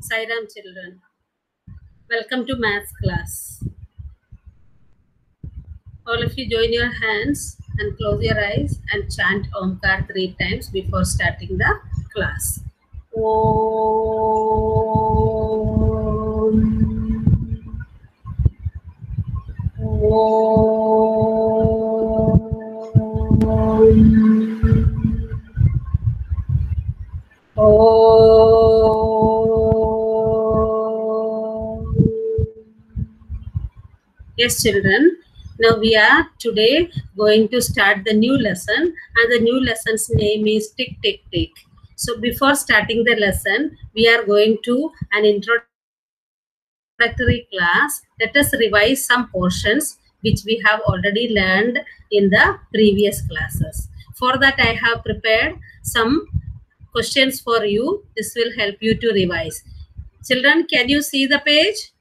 Sairam children, welcome to maths class. All of you join your hands and close your eyes and chant Omkar 3 times before starting the class. Yes, children. Now we are today going to start the new lesson, and the new lesson's name is Tick Tick Tick. So before starting the lesson, we are going to an introductory class. Let us revise some portions which we have already learned in the previous classes. For that, I have prepared some questions for you. This will help you to revise. Children, can you see the page?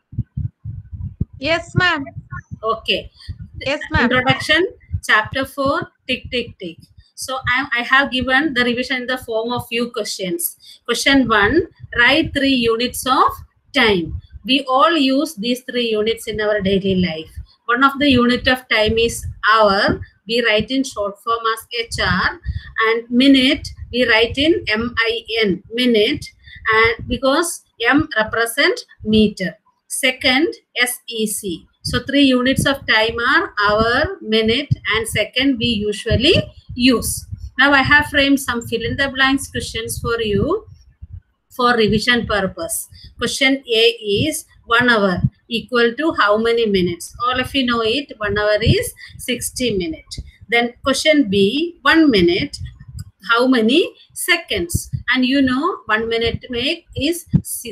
Yes, ma'am. Okay. Yes, ma'am. Introduction, chapter 4, tick, tick, tick. So I have given the revision in the form of few questions. Question 1, write 3 units of time. We all use these 3 units in our daily life. One of the unit of time is hour. We write in short form as HR, and minute we write in MIN, minute, and because M represent meter. Second, SEC. So 3 units of time are hour, minute, and second we usually use. Now I have framed some fill in the blanks questions for you for revision purpose. Question A is 1 hour equal to how many minutes? All of you know it. 1 hour is 60 minutes. Then question B, 1 minute, how many seconds? And you know 1 minute make is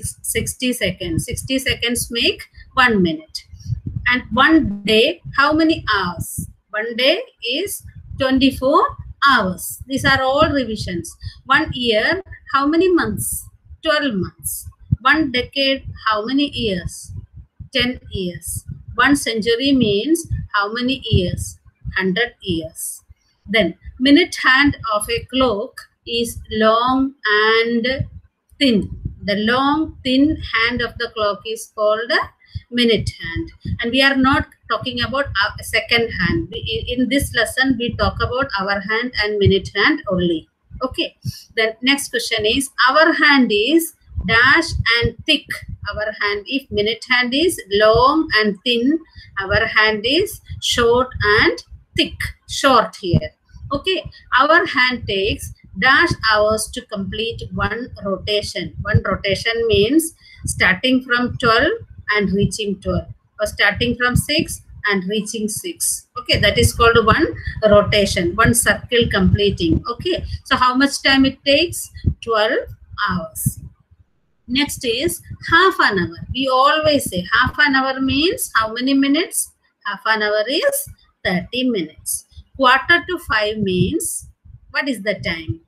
60 seconds. 60 seconds make 1 minute. And 1 day, how many hours? 1 day is 24 hours. These are all revisions. 1 year, how many months? 12 months. 1 decade, how many years? 10 years. 1 century means how many years? 100 years. Then minute hand of a clock is long and thin. The long thin hand of the clock is called a minute hand. And we are not talking about a second hand. In this lesson, we talk about hour hand and minute hand only. Okay. The next question is, our hand is dash and thick. Our hand, if minute hand is long and thin, our hand is short and thick. Short here. Okay. Our hand takes dash hours to complete 1 rotation. 1 rotation means starting from 12 and reaching 12, or starting from 6 and reaching 6. Okay, that is called 1 rotation, 1 circle completing. Okay, so how much time it takes? 12 hours. Next is half an hour. We always say half an hour means how many minutes? Half an hour is 30 minutes. Quarter to 5 means, what is the time?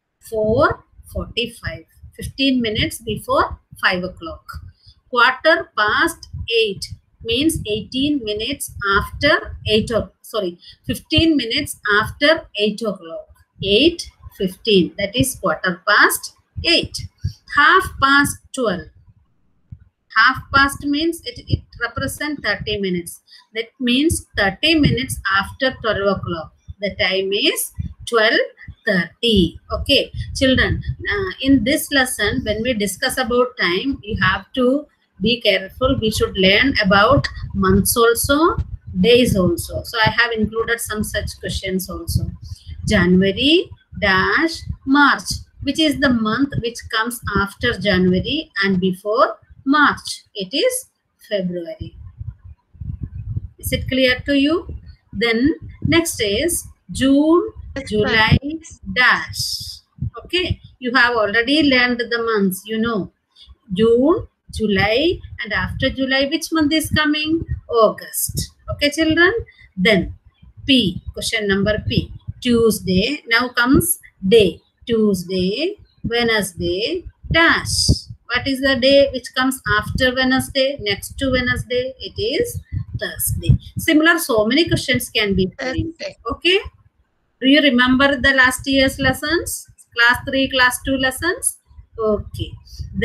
4:45. 15 minutes before 5 o'clock. Quarter past 8 means 18 minutes after 8 o'clock. Sorry, 15 minutes after 8 o'clock. 8:15. That is quarter past 8. Half past 12. Half past means it represents 30 minutes. That means 30 minutes after 12 o'clock. The time is 12:30. Okay, children, in this lesson, when we discuss about time, you have to be careful. We should learn about months also, days also. So I have included some such questions also. January dash March. Which is the month which comes after January and before March? It is February. Is it clear to you? Then next is June, July dash. Okay, you have already learned the months, you know. June, July, and after July, which month is coming? August. Okay, children? Then P, question number P. Tuesday. Now comes day. Tuesday, Wednesday, dash. What is the day which comes after Wednesday? Next to Wednesday, it is Thursday. Similar, so many questions can be framed. Okay? Do you remember the last year's lessons? Class 3, class 2 lessons? Okay. Then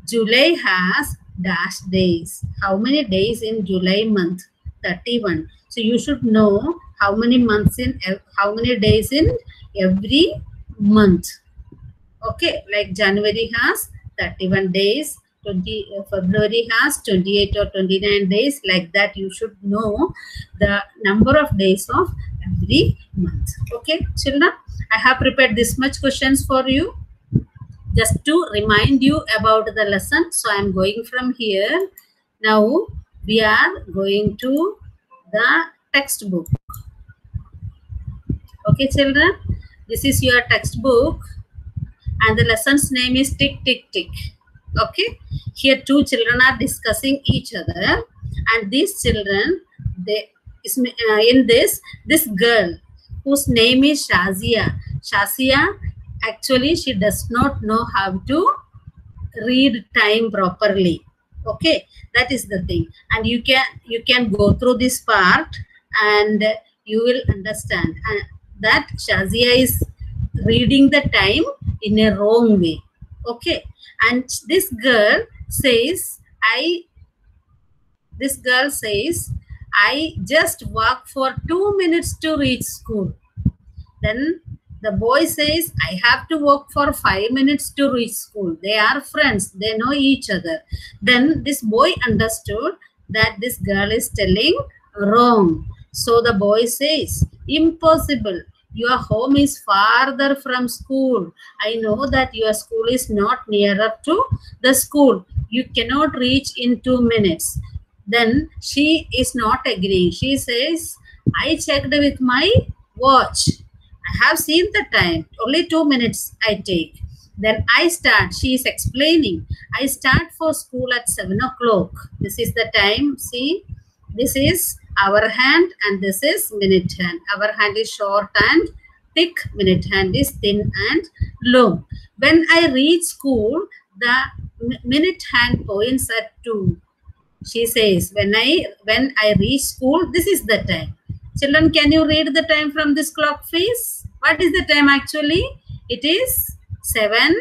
July has dash days. How many days in July month? 31. So you should know how many months in, how many days in every month. Okay, like January has 31 days, February has 28 or 29 days. Like that, you should know the number of days of every month. Okay, children, I have prepared this much questions for you just to remind you about the lesson. So I am going from here. Now we are going to the textbook. Okay, children, this is your textbook. And the lesson's name is Tick, Tick, Tick. Okay. Here two children are discussing each other. And these children, this girl whose name is Shazia. Shazia, actually, she does not know how to read time properly. Okay. That is the thing. And you can go through this part and you will understand that Shazia is reading the time in a wrong way. Okay. And this girl says, I just walk for 2 minutes to reach school. Then the boy says, I have to walk for 5 minutes to reach school. They are friends. They know each other. Then this boy understood that this girl is telling wrong. So the boy says, impossible. Your home is farther from school. I know that your school is not nearer to the school. You cannot reach in 2 minutes. Then she is not agreeing. She says, I checked with my watch. I have seen the time. Only 2 minutes I take. Then I start. She is explaining. I start for school at 7 o'clock. This is the time. See, this is hour hand and this is minute hand. Hour hand is short and thick. Minute hand is thin and long. When I reach school, the minute hand points at 2. She says, when I reach school, this is the time. Children, can you read the time from this clock face? What is the time actually? It is 7.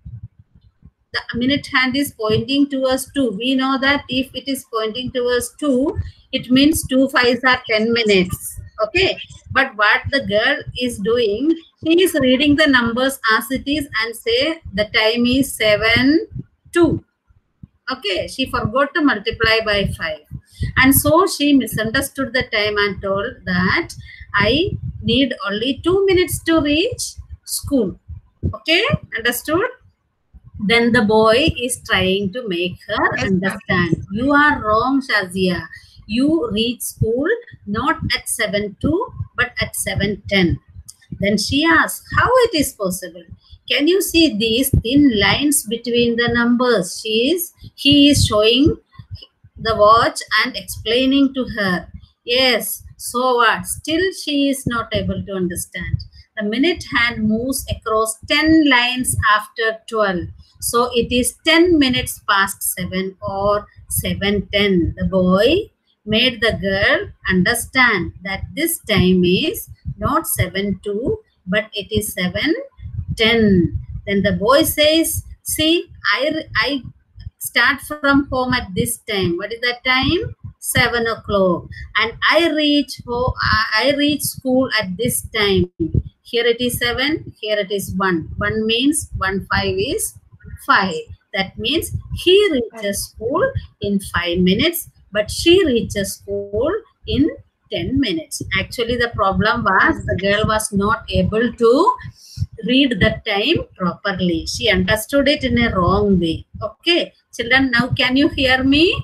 The minute hand is pointing towards 2. We know that if it is pointing towards 2, it means 2 5s are 10 minutes. Okay. But what the girl is doing, she is reading the numbers as it is and say the time is 7 2. Okay. She forgot to multiply by 5. And so she misunderstood the time and told that I need only 2 minutes to reach school. Okay. Understood? Then the boy is trying to make her understand. You are wrong, Shazia. You reach school not at 7:02 but at 7:10. Then she asks, how it is possible? Can you see these thin lines between the numbers? He is showing the watch and explaining to her. Yes, so what? Still she is not able to understand. The minute hand moves across 10 lines after 12. So it is 10 minutes past 7 or 7:10. The boy made the girl understand that this time is not 7:02 but it is 7:10. Then the boy says, see, I start from home at this time. What is that time? 7 o'clock. And I reach school at this time. Here it is 7. Here it is 1. 1 means 1 5 is 5. That means he reaches school in 5 minutes, but she reaches school in 10 minutes. Actually, the problem was the girl was not able to read the time properly. She understood it in a wrong way. Okay. Children, now can you hear me?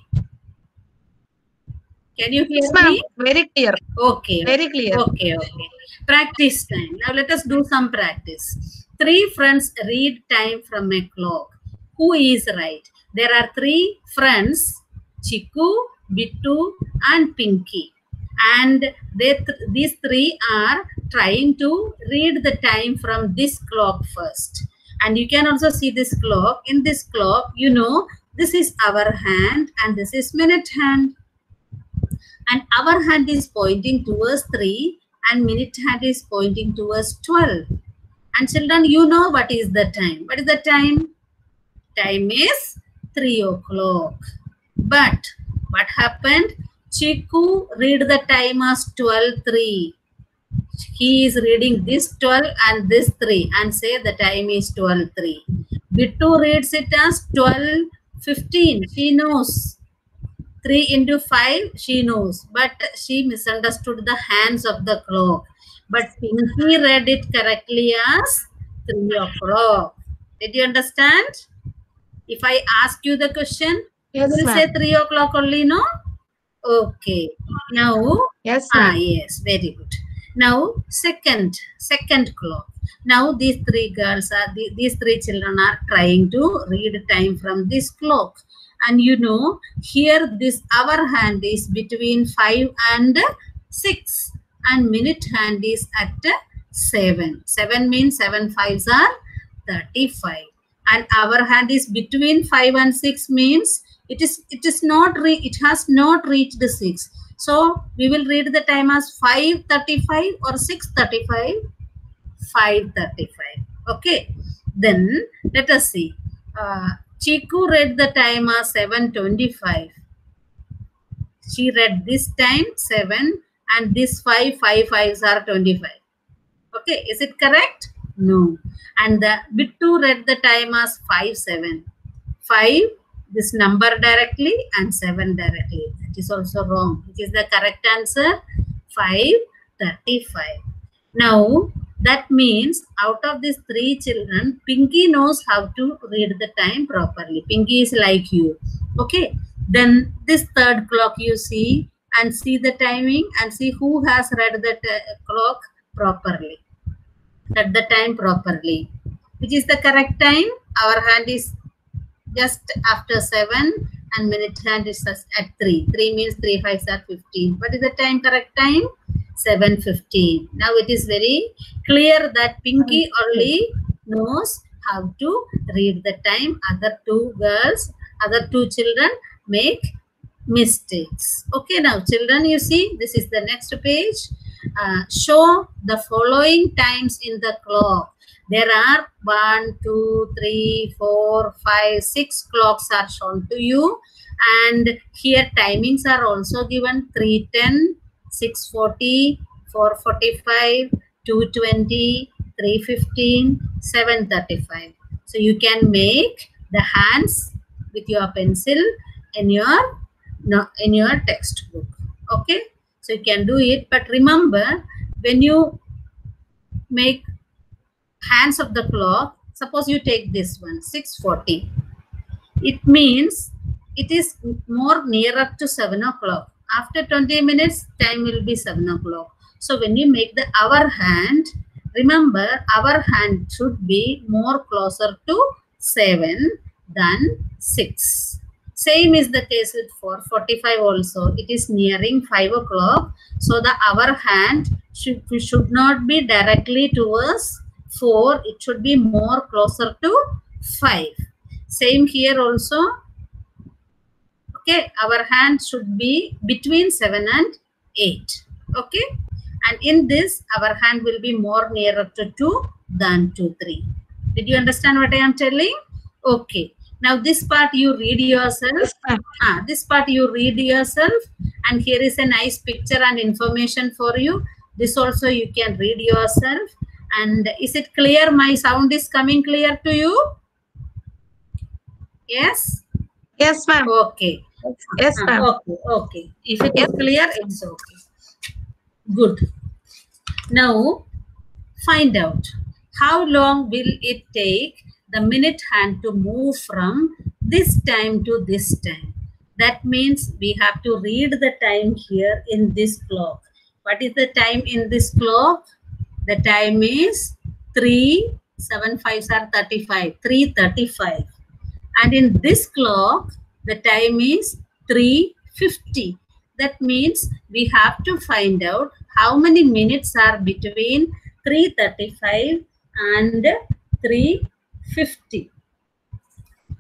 Can you hear me? Very clear. Okay. Very clear. Okay. Practice time. Now let us do some practice. 3 friends read time from a clock. Who is right? There are 3 friends, Chiku, Bittu and Pinky. And these 3 are trying to read the time from this clock first. And you can also see this clock. In this clock, you know, this is hour hand and this is minute hand. And hour hand is pointing towards 3 and minute hand is pointing towards 12. And children, you know what is the time. What is the time? Time is 3 o'clock. But what happened? Chiku read the time as 12:03. He is reading this 12 and this 3 and say the time is 12:03. Bittu reads it as 12:15. She knows. 3 into 5, she knows. But she misunderstood the hands of the clock. But Pinky read it correctly as 3 o'clock. Did you understand? If I ask you the question, Yes, you will say 3 o'clock only, no? Okay. Now, yes, yes, very good. Now, second clock. Now, these three girls are, these three children are trying to read time from this clock. And you know, here this hour hand is between 5 and 6. And minute hand is at 7. 7 means 7 5s are 35. And hour hand is between 5 and 6 means it has not reached the 6. So we will read the time as 5:35 or 6:35. 5:35. Okay. Then let us see. Chiku read the time as 7:25. She read this time 7 and this 5 5s are 25. Okay, is it correct? No. And the Bittu read the time as 5:07. 5, this number directly, and 7 directly. That is also wrong. Which is the correct answer? 5:35. Now, that means out of these three children, Pinky knows how to read the time properly. Pinky is like you. Okay. Then this third clock you see and see the timing and see who has read the clock properly. At the time properly. Which is the correct time? Our hand is just after 7 and minute hand is at 3. 3 means 3 5s are 15. What is the time, correct time? 7:15. Now it is very clear that Pinky only knows how to read the time. Other two children make mistakes. Okay, now children, you see, this is the next page. Show the following times in the clock. There are 1, 2, 3, 4, 5, 6 clocks are shown to you. And here timings are also given: 3:10, 6:40, 4:45, 2:20, 3:15, 7:35. So you can make the hands with your pencil in your textbook. Okay, so you can do it. But remember, when you make hands of the clock, suppose you take this one, 6:40. It means it is more nearer to 7 o'clock. After 20 minutes, time will be 7 o'clock. So when you make the hour hand, remember our hand should be more closer to 7 than 6. Same is the case with 4:45 also. It is nearing 5 o'clock. So the hour hand should not be directly towards 4. It should be more closer to 5. Same here also. Okay, our hand should be between 7 and 8. Okay, and in this, our hand will be more nearer to 2 than to 3. Did you understand what I am telling? Okay. Now this part you read yourself. This part you read yourself. And here is a nice picture and information for you. This also you can read yourself. And is it clear? My sound is coming clear to you? Yes? Yes, ma'am. Okay. Yes, ma'am. Okay, okay. If it is clear, it's okay. Good. Now, find out how long will it take the minute hand to move from this time to this time. That means we have to read the time here in this clock. What is the time in this clock? The time is 3, 7 5s are 35, 3:35. And in this clock, the time is 3:50. That means we have to find out how many minutes are between 3:35 and 3:50.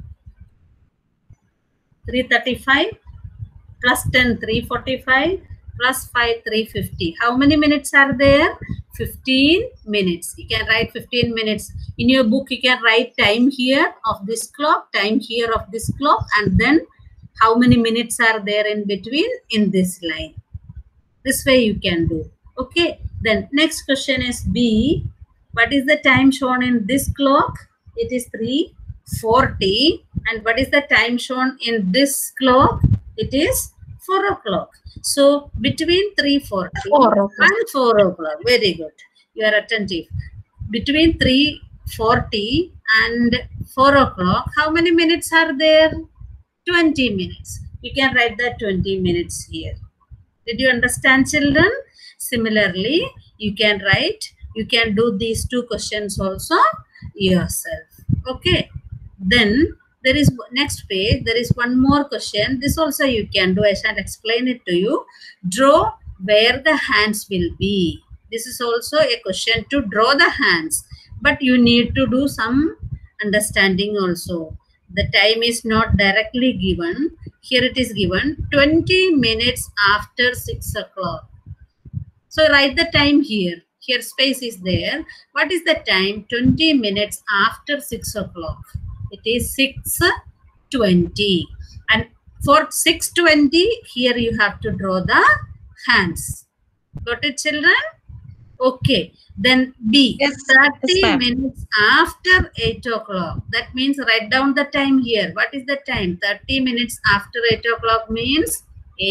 3:35 plus 10, 3:45, plus 5, 350. How many minutes are there? 15 minutes. You can write 15 minutes. In your book, you can write time here of this clock, time here of this clock, and then how many minutes are there in between in this line. This way you can do. Okay. Then next question is B. What is the time shown in this clock? It is 3:40. And what is the time shown in this clock? It is 4 o'clock. So between 3:40 and 4 o'clock. Very good. You are attentive. Between 3:40 and 4 o'clock, how many minutes are there? 20 minutes. You can write that 20 minutes here. Did you understand, children? Similarly, you can write, you can do these two questions also yourself. Okay. Then there is next page, there is one more question. This also you can do. I shall explain it to you. Draw where the hands will be. This is also a question to draw the hands. But you need to do some understanding also. The time is not directly given. Here it is given 20 minutes after 6 o'clock. So write the time here. Here space is there. What is the time? 20 minutes after 6 o'clock. It is 6:20. And for 6:20, here you have to draw the hands. Got it, children? Okay. Then B. Yes, 30 yes, minutes after 8 o'clock. That means write down the time here. What is the time? 30 minutes after 8 o'clock means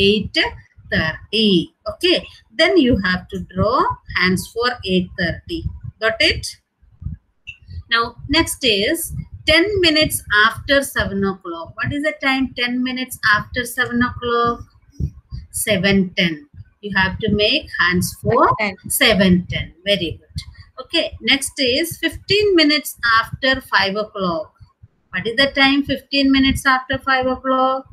8:30. Okay. Then you have to draw hands for 8:30. Got it? Now, next is 10 minutes after 7 o'clock. What is the time? 10 minutes after 7 o'clock? 7:10. You have to make hands for 7:10. Very good. Okay. Next is 15 minutes after 5 o'clock. What is the time? 15 minutes after 5 o'clock?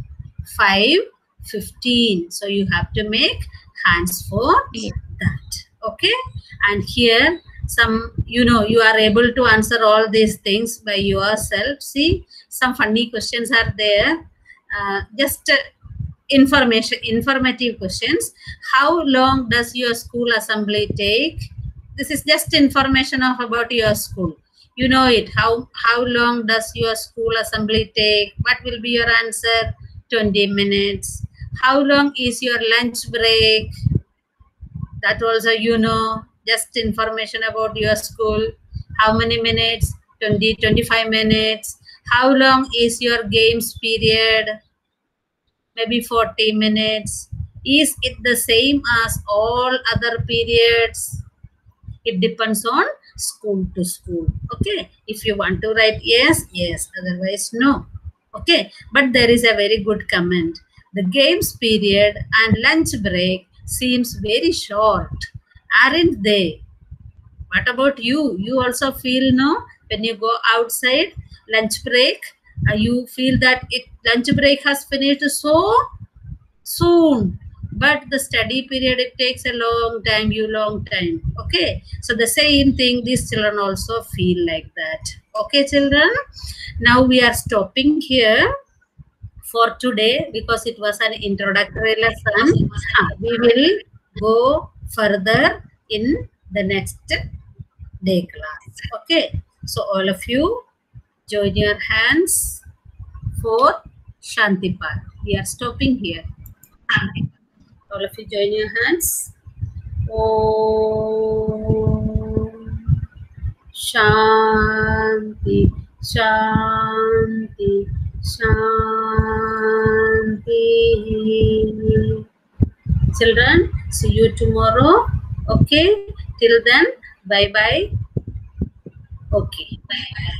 5:15. So you have to make hands for that. Okay. And here some, you are able to answer all these things by yourself. See, some funny questions are there. Just informative questions. How long does your school assembly take? This is just information about your school. You know it. How long does your school assembly take? What will be your answer? 20 minutes. How long is your lunch break? That also just information about your school. How many minutes? 20-25 minutes. How long is your games period? Maybe 40 minutes. Is it the same as all other periods? It depends on school to school. Okay. If you want to write yes, yes. Otherwise, no. Okay. But there is a very good comment. The games period and lunch break seems very short. Aren't they? What about you? You also feel, when you go outside, lunch break, you feel that lunch break has finished so soon. But the study period, it takes a long time. Okay. So the same thing, these children also feel like that. Okay, children. Now we are stopping here for today because it was an introductory lesson. We will go further in the next day class. Okay. So all of you join your hands for Shantipat. We are stopping here. All of you join your hands. Om Shanti, Shanti, Shanti. Children, see you tomorrow. Okay. Till then, bye-bye. Okay. Bye-bye.